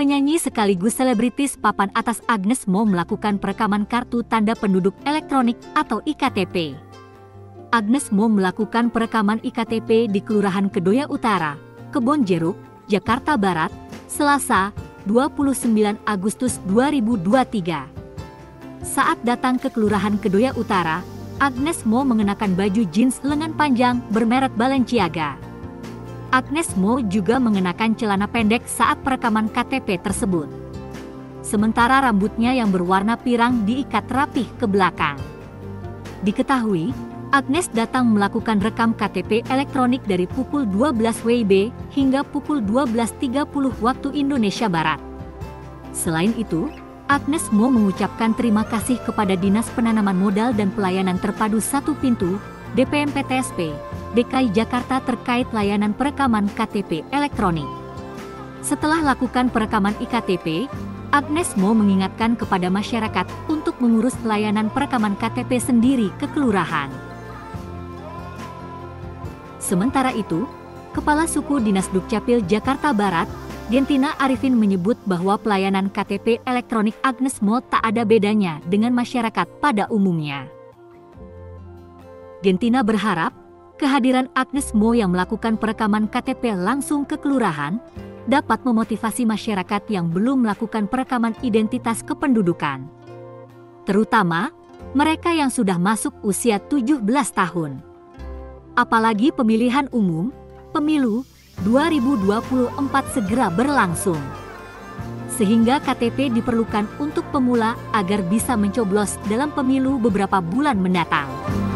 Penyanyi sekaligus selebritis papan atas Agnes Mo melakukan perekaman kartu tanda penduduk elektronik atau IKTP. Agnes Mo melakukan perekaman IKTP di Kelurahan Kedoya Utara, Kebonjeruk, Jakarta Barat, Selasa, 29 Agustus 2023. Saat datang ke Kelurahan Kedoya Utara, Agnes Mo mengenakan baju jeans lengan panjang bermerek Balenciaga. Agnes Mo juga mengenakan celana pendek saat perekaman KTP tersebut. Sementara rambutnya yang berwarna pirang diikat rapih ke belakang. Diketahui, Agnes datang melakukan rekam KTP elektronik dari pukul 12 WIB hingga pukul 12.30 waktu Indonesia Barat. Selain itu, Agnes Mo mengucapkan terima kasih kepada Dinas Penanaman Modal dan Pelayanan Terpadu Satu Pintu, DPMPTSP, DKI Jakarta terkait layanan perekaman KTP elektronik. Setelah lakukan perekaman IKTP, Agnes Mo mengingatkan kepada masyarakat untuk mengurus layanan perekaman KTP sendiri ke kelurahan. Sementara itu, Kepala Suku Dinas Dukcapil Jakarta Barat, Gentina Arifin menyebut bahwa pelayanan KTP elektronik Agnes Mo tak ada bedanya dengan masyarakat pada umumnya. Gentina berharap kehadiran Agnes Mo yang melakukan perekaman KTP langsung ke kelurahan dapat memotivasi masyarakat yang belum melakukan perekaman identitas kependudukan, terutama mereka yang sudah masuk usia 17 tahun. Apalagi pemilihan umum, pemilu 2024 segera berlangsung. Sehingga KTP diperlukan untuk pemula agar bisa mencoblos dalam pemilu beberapa bulan mendatang.